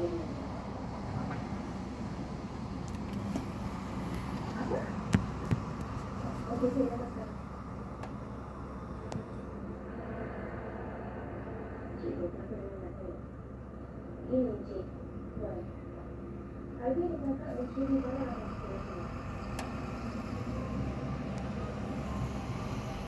Okey, saya dah makan. Cikgu, kenapa memang nak tolong? Ini, Cik. Tuan. Ada yang cakap mencuri barang dalam sekolah sini.